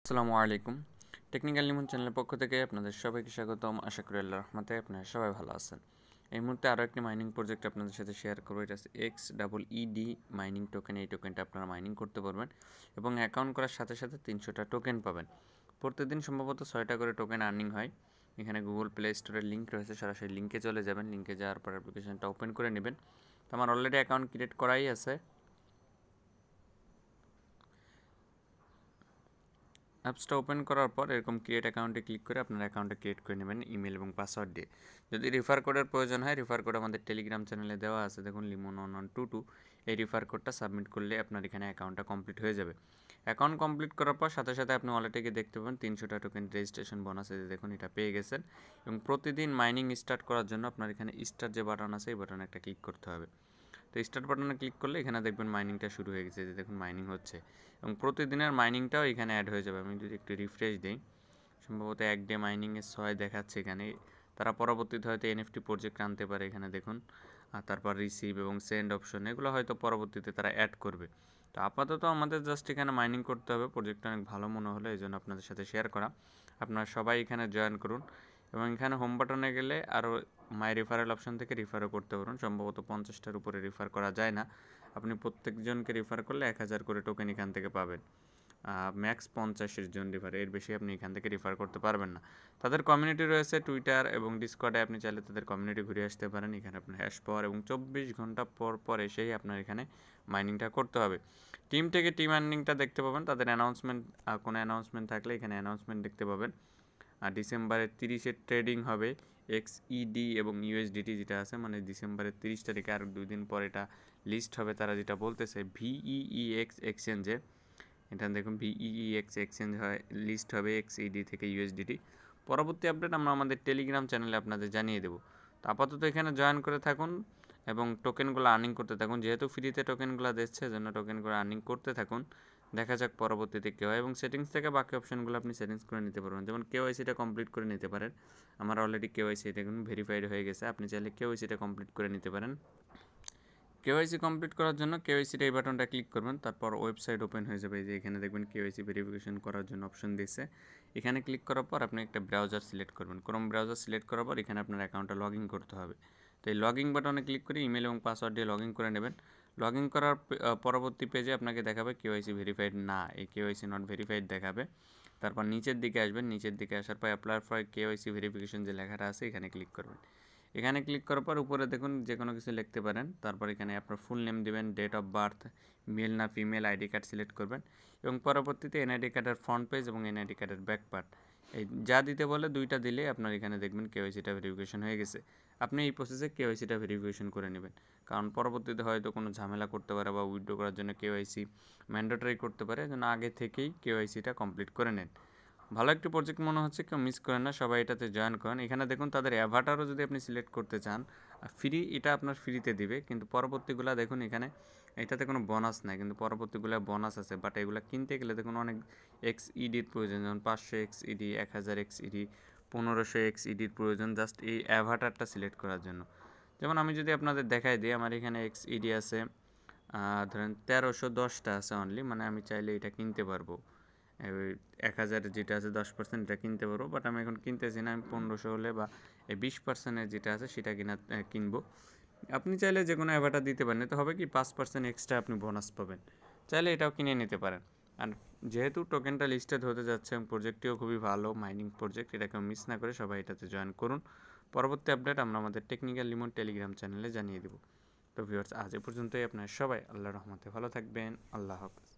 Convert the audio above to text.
আসসালামু আলাইকুম। টেকনিক্যাল লিমন চ্যানেলের পক্ষ থেকে আপনাদের সবাইকে স্বাগতম। আশা করি আল্লাহর রহমতে আপনারা সবাই ভালো আছেন। এই মুহূর্তে আরও একটি মাইনিং প্রজেক্ট আপনাদের সাথে শেয়ার করবো। এটা হচ্ছে XEED মাইনিং টোকেন। এই টোকেনটা আপনারা মাইনিং করতে পারবেন এবং অ্যাকাউন্ট করার সাথে সাথে 300টা টোকেন পাবেন। প্রতিদিন সম্ভবত 6টা করে টোকেন আর্নিং হয়। এখানে গুগল প্লে স্টোরের লিঙ্ক রয়েছে, সরাসরি লিঙ্কে চলে যাবেন। লিঙ্কে যাওয়ার পর অ্যাপ্লিকেশনটা ওপেন করে নেবেন। তো আমার অলরেডি অ্যাকাউন্ট ক্রিয়েট করাই আছে। অ্যাপসটা ওপেন করার পর এরকম ক্রিয়েট অ্যাকাউন্টে ক্লিক করে আপনার অ্যাকাউন্টটা ক্রিয়েট করে নেবেন ইমেল এবং পাসওয়ার্ড দিয়ে। যদি রেফার কোডের প্রয়োজন হয়, রেফার কোড আমাদের টেলিগ্রাম চ্যানেলে দেওয়া আছে, দেখুন limon1122। এই রেফার কোডটা সাবমিট করলে আপনার এখানে অ্যাকাউন্টটা কমপ্লিট হয়ে যাবে। অ্যাকাউন্ট কমপ্লিট করার পর সাথে সাথে আপনি ওয়ালেটে গিয়ে দেখতে পাবেন 300টা টোকেন রেজিস্ট্রেশন বোনাস আছে, দেখুন এটা পেয়ে গেছেন। এবং প্রতিদিন মাইনিং স্টার্ট করার জন্য আপনার এখানে স্টার্ট যে বাটন আছে এই বাটনে একটা ক্লিক করতে হবে। তো স্টার্ট বাটনে ক্লিক করলে এখানে দেখবেন মাইনিংটা শুরু হয়ে গেছে, যে দেখুন মাইনিং হচ্ছে এবং প্রতিদিনের মাইনিংটাও এখানে অ্যাড হয়ে যাবে। আমি যদি একটু রিফ্রেশ দিই, সম্ভবত এক ডে মাইনিংয়ের 6 দেখাচ্ছে এখানে। তারা পরবর্তীতে হয়তো এনএফটি প্রজেক্ট আনতে পারে এখানে দেখুন। আর তারপর রিসিভ এবং সেন্ড অপশন এগুলো হয়তো পরবর্তীতে তারা অ্যাড করবে। তো আপাতত আমাদের জাস্ট এখানে মাইনিং করতে হবে। প্রজেক্টটা অনেক ভালো মনে হলো, এই জন্য আপনাদের সাথে শেয়ার করা। আপনারা সবাই এখানে জয়েন করুন এবং এখানে হোম বাটনে গেলে আরও মাই রেফারেল অপশন থেকে রেফারও করতে পারুন। সম্ভবত 50টার উপরে রেফার করা যায় না। আপনি প্রত্যেকজনকে রেফার করলে 1000 করে টোকেন এখান থেকে পাবেন। ম্যাক্স 50 জন রেফার, এর বেশি আপনি এখান থেকে রেফার করতে পারবেন না। তাদের কমিউনিটি রয়েছে টুইটার এবং ডিসকর্ডে, আপনি চাইলে তাদের কমিউনিটি ঘুরে আসতে পারেন। এখানে আপনার হ্যাশ পাওয়ার এবং 24 ঘন্টা পর পর এসেই আপনার এখানে মাইনিংটা করতে হবে। টিম থেকে টিম আর্নিংটা দেখতে পাবেন, তাদের অ্যানাউন্সমেন্ট, কোনো অ্যানাউন্সমেন্ট থাকলে এখানে অ্যানাউন্সমেন্ট দেখতে পাবেন। আর ডিসেম্বরের 30-এ ট্রেডিং হবে XED এবং USDT যেটা আছে, মানে ডিসেম্বরের 30 তারিখে, আর 2 দিন পর এটা লিস্ট হবে। তারা যেটা বলতেছে VEEX এক্সচেঞ্জে, এটা দেখুন VEEX এক্সচেঞ্জ হয়, লিস্ট হবে XED থেকে USDT। পরবর্তী আপডেট আমরা আমাদের টেলিগ্রাম চ্যানেলে আপনাদের জানিয়ে দেবো। তো আপাতত এখানে জয়েন করে থাকুন এবং টোকেনগুলো আর্নিং করতে থাকুন। যেহেতু ফ্রিতে টোকেনগুলো দিচ্ছে, জন্য টোকেনগুলো আর্নিং করতে থাকুন। দেখা যাক পরবর্তীতে কী হয়। এবং সেটিংস থেকে বাকি অপশনগুলো আপনি সেটিংস করে নিতে পারবেন, যেমন KYCটা কমপ্লিট করে নিতে পারেন। আমার অলরেডি KYC দেখুন ভেরিফাইড হয়ে গেছে, আপনি চাইলে KYCটা কমপ্লিট করে নিতে পারেন। KYC কমপ্লিট করার জন্য KYCটা এই বাটনটা ক্লিক করবেন, তারপর ওয়েবসাইট ওপেন হয়ে যাবে। যে এখানে দেখবেন KYC ভেরিফিকেশন করার জন্য অপশন দিয়েছে। এখানে ক্লিক করার পর আপনি একটা ব্রাউজার সিলেক্ট করবেন। ক্রোম ব্রাউজার সিলেক্ট করার পর এখানে আপনার অ্যাকাউন্টটা লগ ইন করতে হবে। তো এই লগ ইন বাটনে ক্লিক করে ইমেল এবং পাসওয়ার্ড দিয়ে লগ ইন করে নেবেন। লগ ইন করার পরবর্তী পেজে আপনাকে দেখাবে KYC ভেরিফাইড না, এই KYC নট ভেরিফাইড দেখাবে। তারপর নিচের দিকে আসবেন, নিচের দিকে আসার পর অ্যাপ্লাই ফর KYC ভেরিফিকেশন যে লেখাটা আছে এখানে ক্লিক করবেন। এখানে ক্লিক করার পর উপরে দেখুন যে কোনো কিছু লিখতে পারেন। তারপর এখানে আপনার ফুল নেম দেবেন, ডেট অফ বার্থ, মেল না ফিমেল, আইডি কার্ড সিলেক্ট করবেন এবং পরবর্তীতে এনআইডি কার্ডের ফ্রন্ট পেজ এবং এনআইডি কার্ডের ব্যাক পার্ট এই যা দিতে বলে দুইটা দিলে আপনার এখানে দেখবেন KYCটা ভেরিফিকেশন হয়ে গেছে। আপনি এই প্রসেসে KYCটা ভেরিফিকেশন করে নেবেন, কারণ পরবর্তীতে হয়তো কোনো ঝামেলা করতে পারে বা উইথড্র করার জন্য KYC ম্যান্ডেটরি করতে পারে, যেন আগে থেকেই KYCটা কমপ্লিট করে নেন। ভালো একটি প্রজেক্ট মনে হচ্ছে, কেউ মিস করেন না, সবাই এটাতে জয়েন করেন। এখানে দেখুন তাদের অ্যাভাটারও যদি আপনি সিলেক্ট করতে চান, ফ্রি, এটা আপনার ফ্রিতে দিবে, কিন্তু পরবর্তীগুলো দেখুন এখানে এটাতে কোনো বোনাস নাই, কিন্তু পরবর্তীগুলো বোনাস আছে। বাট এগুলো কিনতে গেলে দেখুন অনেক XEDর প্রয়োজন, যেমন 500 XED, 1000 XED, 1500 XEDর প্রয়োজন জাস্ট এই অ্যাভাটারটা সিলেক্ট করার জন্য। যেমন আমি যদি আপনাদের দেখাই দিই, আমার এখানে XED আছে ধরেন 1310টা আছে অনলি, মানে আমি চাইলে এটা কিনতে পারবো। 1000 যেটা আছে 10% এটা কিনতে পারবো, বাট আমি এখন কিনতেছি না। আমি 1500 হলে বা 20%-এর যেটা আছে সেটা কিনবো। আপনি চাইলে যে কোনো অ্যাভাটার দিতে পারেন, তো হবে কি 5% এক্সট্রা আপনি বোনাস পাবেন, চাইলে এটাও কিনে নিতে পারেন। আর যেহেতু টোকেনটা লিস্টেড হতে যাচ্ছে এবং প্রজেক্টটিও খুবই ভালো মাইনিং প্রজেক্ট, এটাকে মিস না করে সবাই এটাতে জয়েন করুন। পরবর্তী আপডেট আমরা আমাদের টেকনিক্যাল লিমন টেলিগ্রাম চ্যানেলে জানিয়ে দেবো। তো ভিউয়ার্স, আজ এ পর্যন্তই। আপনার সবাই আল্লাহর রহমতে ভালো থাকবেন। আল্লাহ হাফেজ।